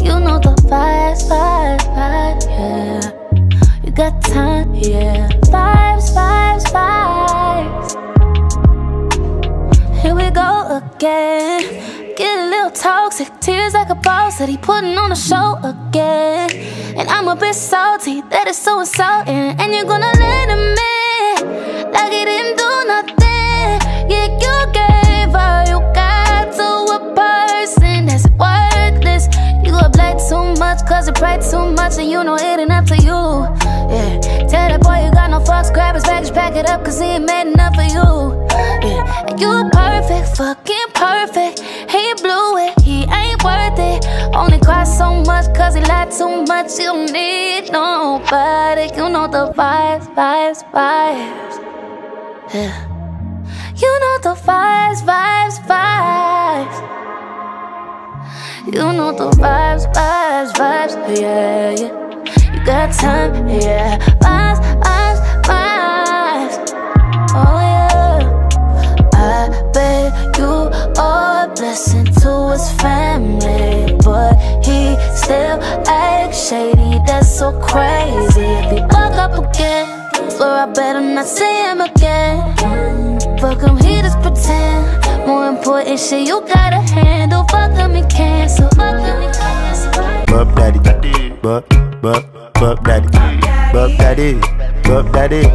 You know the vibes, vibes, vibes, yeah. You got time, yeah. Vibes, vibes, vibes. Here we go again. Get a little toxic, tears like a boss that he putting on the show again. And I'm a bit salty, that is so insulting. And you're gonna let him in, like he didn't do nothing. Yeah, you gave all you got to a person that's worthless. You go play too much, cause you pray too much, and you know it ain't up to you. Yeah, tell that boy you got no fucks, grab his baggage, pack it up, cause he ain't made enough for you. Yeah, and you perfect, fucking perfect. He blew it, he ain't worth it. Only cry so much cause he lied too much. You don't need nobody. You know the vibes, vibes, vibes. Yeah. You know the vibes, vibes, vibes. You know the vibes, vibes, vibes. Yeah, yeah. You got time, yeah. Vibes, vibes, vibes. Oh yeah. I bet you are a blessing to his family, but he still acts shady, that's so crazy. If he fuck up again, swear I better not see him again. Fuck him, he just pretend. More important shit you gotta handle. Fuck him, he cancel. Fuck him, he cancel. Bub daddy, bub daddy, bub daddy, bub daddy,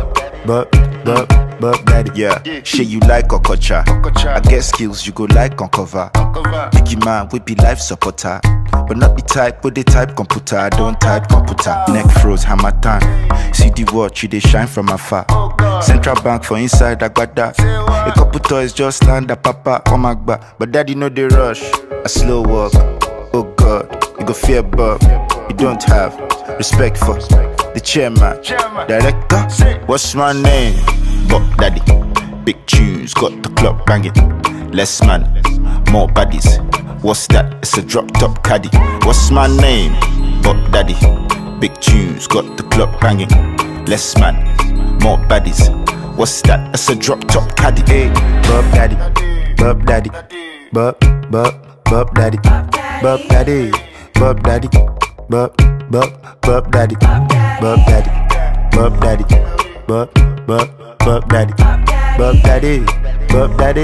bub daddy. Yeah, shit you like Okocha. I get skills you go like uncover. Biggie man we be life supporter, but not the type with the type computer. I don't type computer. Neck froze, hammer time. See the watch, you they shine from afar. Central bank for inside, I got that. A couple toys just land a papa on my back. But daddy know they rush, a slow walk. Oh God, you go fear Bob. You don't have respect for the chairman, director. What's my name? Bob daddy. Big tunes, got the club banging. Less man, more baddies. What's that? It's a drop top caddy. What's my name? Bob daddy. Big tunes, got the club banging. Less man, more baddies. What's that? It's a drop top caddy. Hey, Bob daddy, Bob daddy, Bob daddy, Bob daddy, Bob daddy, Bob daddy, Bob daddy, Bob daddy, Bob daddy, Bob daddy, Bob daddy,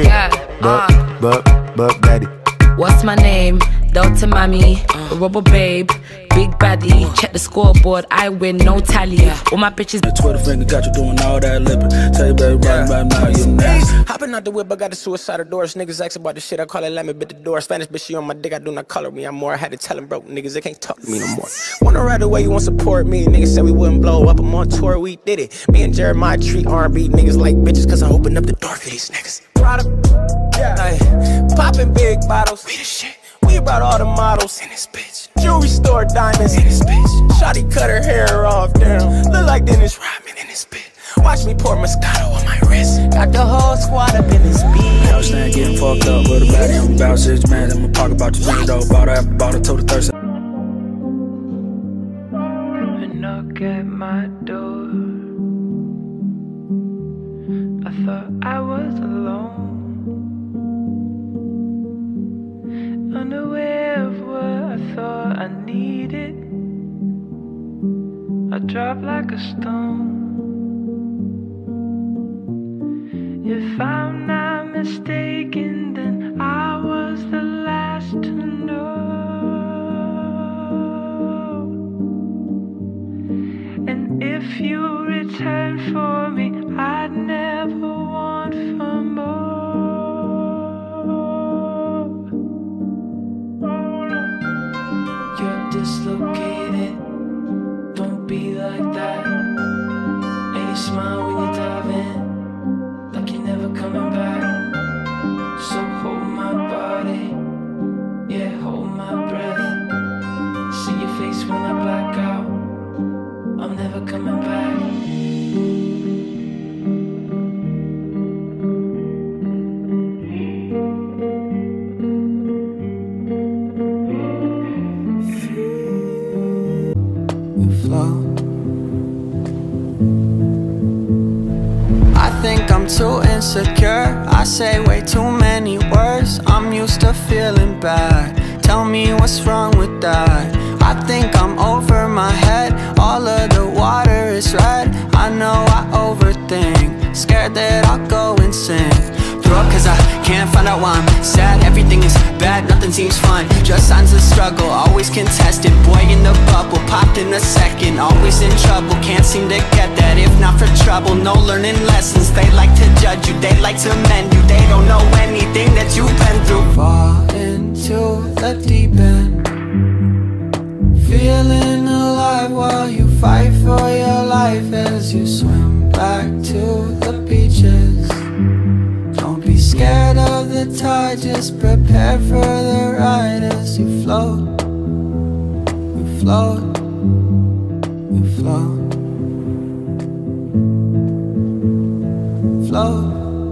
Bob daddy. What's my name? Delta Mami, Rubber Babe, Big Baddie. Check the scoreboard, I win, no tally. All my bitches. The Twitter finger got you doing all that lippin'. Tell you baby, right now, you nasty. Hopping out the whip, I got the suicidal doors. Niggas ask about the shit, I call it let me bit the door. Spanish bitch, she on my dick, I do not color me. I'm more, I had to tell them broke niggas, they can't talk to me no more. Wanna ride away, you want support me. Niggas said we wouldn't blow up, I'm on tour, we did it. Me and Jeremiah treat R&B niggas like bitches, cause I opened up the door for these niggas. Popping big bottles, we the shit. We brought all the models in this bitch. Jewelry store diamonds in this bitch. Shawty cut her hair off, damn. Look like Dennis Rodman in this bitch. Watch me pour Moscato on my wrist. Got the whole squad up in this bitch. I was staying getting fucked up with a body. I'm about 6 man in my pocket, about to $20 bought her, bought her to the thirst. Knock at my door. I thought I was alone, unaware of what I thought I needed. I dropped like a stone. If I'm not mistaken, then I was the last to know. And if you return for me, I'd never want for more. You're dislocated, don't be like that. And you smile when you dive in, like you're never coming back. So hold my body, yeah, hold my breath. See your face when I black out, I'm never coming back. I think I'm too insecure, I say way too many words. I'm used to feeling bad, tell me what's wrong with that. can't find out why I'm sad. Everything is bad, nothing seems fun. Just signs of struggle, always contested. Boy in the bubble, popped in a second. Always in trouble, can't seem to get that. If not for trouble, no learning lessons. They like to judge you, they like to mend you. They don't know anything that you've been through. Fall into the deep end, feeling alive while you fight for your life as you swim back to the beaches. Don't be scared of the tide, just prepare for the ride as you float. We float, we float, float.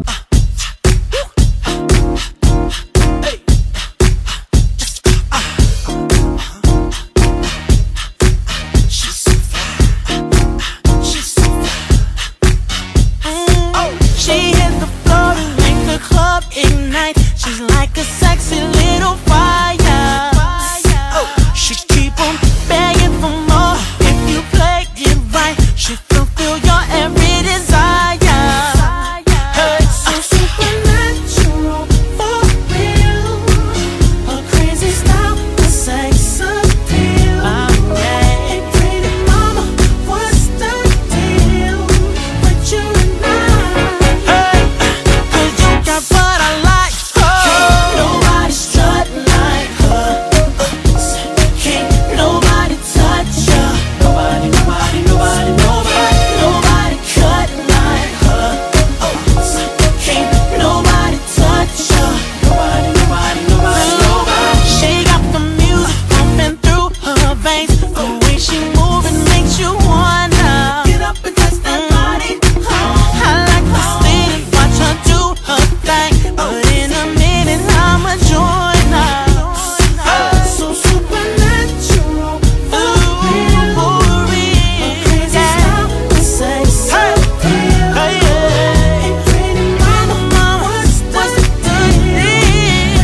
Ignite. She's like a sexy little fire. She keep on begging for more. If you play it right, she fulfill your every desire. Hey, so supernatural, for real. A crazy style, a sex appeal. Hey, pretty mama, what's the deal with you and I? Hey, 'cause you got what I like. Can't nobody strut like her. Can't nobody touch her. Nobody, nobody, nobody, nobody, nobody cut like her. Can't nobody touch her. Nobody, nobody, nobody, nobody. She got the music pumping through her veins. The way she move, it makes you wanna get up and touch that body. I like to sit and watch her do her thing, but in a minute I'ma join her. So supernatural, for real. A crazy style, a sex appeal. Hey, pretty mama, what's the deal?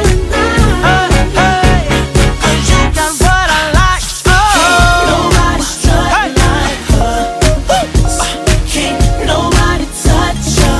'Cause you got what I like. Can't nobody strut like her. Can't nobody touch her.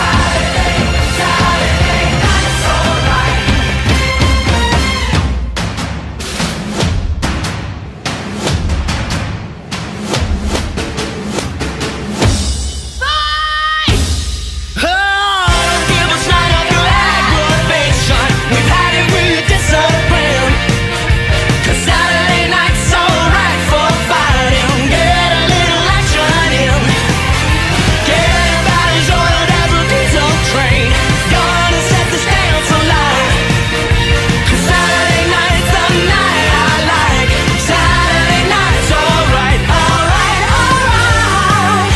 Give us night of your aggravation. We've had it with your discipline. 'Cause Saturday night's alright for fighting. Get a little action in. Get everybody's oiled as a diesel train. Gonna set this dance alight. 'Cause Saturday night's the night I like. Saturday night's alright, alright, alright.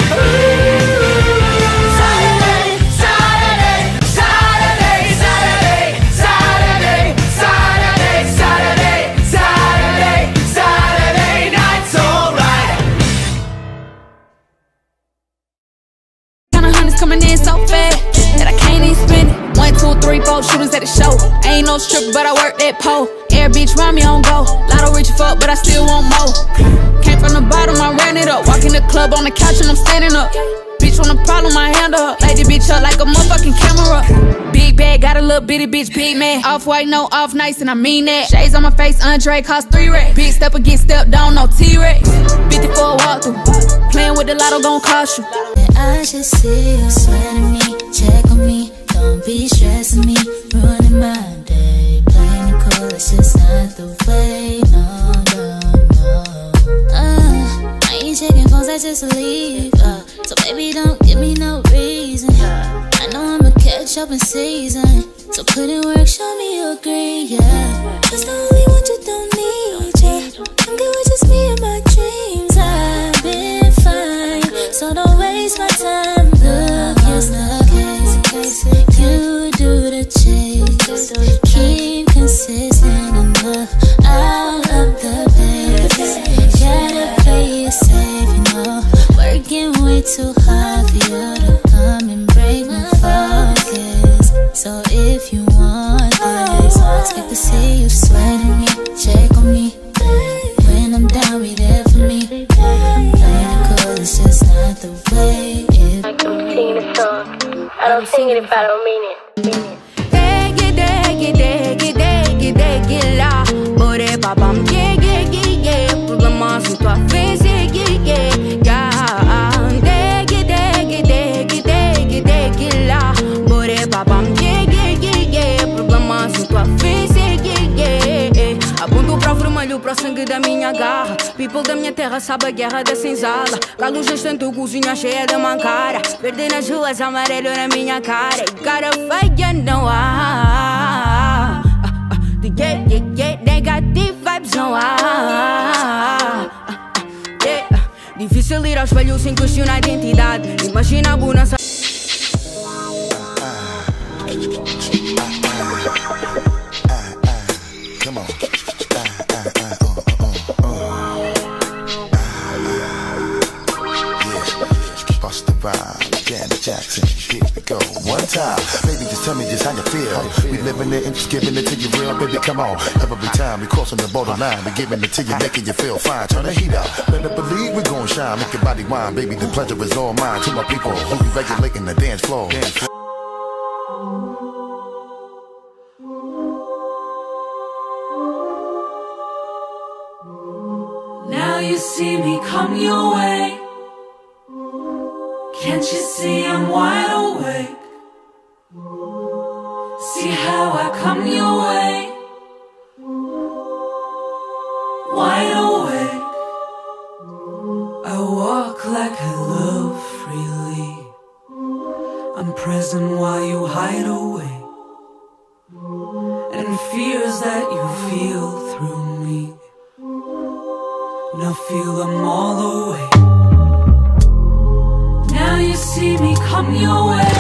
Saturday, Saturday, Saturday, Saturday, Saturday, Saturday, Saturday, Saturday, Saturday night's alright. Kinda hundreds coming in so fast that I can't even spend it. 1, 2, 3, 4 shooters at the show. Ain't no stripper, but I work that pole. Air bitch round me on go. Lotto rich fuck, but I still want more. Came from the bottom, I ran it up. Walk in the club on the couch and I'm standing up. Bitch want a problem, I handle her. Light the bitch up like a motherfucking camera. Big bag, got a little bitty bitch, big man. Off white, no off nice, and I mean that. Shades on my face, Andre cost 3 racks. Big stepper get stepped down, no T-Rex. 50 for a walkthrough. Playing with the lotto gon' cost you. I just see you sweating me, check on me. Don't be stressing me, ruining my day. Playing it cool, it's just not the way. No, no, no. I ain't checking phones, I just leave. So baby, don't give me no reason. I know I'ma catch up in season. So put in work, show me you agree, yeah. Cause the only one you don't need, yeah. I'm good with just me and my dreams. I've been fine, so don't waste my time. Look, here's the case. You do the chase. Keep consistent enough. I'll up the pace. Gotta play it safe, you know. Working way too hard for you to come and break my focus. So if you want this, expect to see you sweating me, check on me. When I'm down, be there for me. Playing it cool, it's just not the way. I don't sing the song. I don't sing it if I don't mean it. babam, yeah, yeah, yeah, yeah. Problemas em tua vez, yeah, yeah, yeah, yeah. Degi, degi, degi, degi, degi lá. Bore babam, yeah, yeah, yeah, yeah. Problemas em tua vez, yeah, yeah, yeah. Aponto para o vermelho, para o sangue da minha garra. People da minha terra sabe a guerra da senzala. Galo gestante, cozinha cheia de mancara. Verde nas ruas, amarelo na minha cara. E cara feia não há. Yeah, yeah, yeah, negative vibes não há. Yeah. Difícil ir ao espelho sem questionar a identidade. Imagina a bonança. Come on. Bust the vibe, Janet Jackson, here we go. One time, baby, just tell me just how you feel. We living it and just giving it to you real, baby, come on. Every time we crossing the borderline, we giving it to you, making you feel fine. Turn the heat up, better believe we gon' shine. Make your body wine, baby, the pleasure is all mine. To my people who be regulating the dance floor. Now you see me come your way. Can't you see I'm wide awake? See how I come your way. Wide awake. I walk like I love freely. I'm present while you hide away. And fears that you feel through me, now feel them all the way. Now you see me come your way.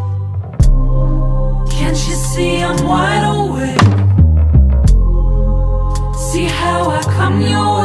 Can't you see I'm wide awake? See how I come your way.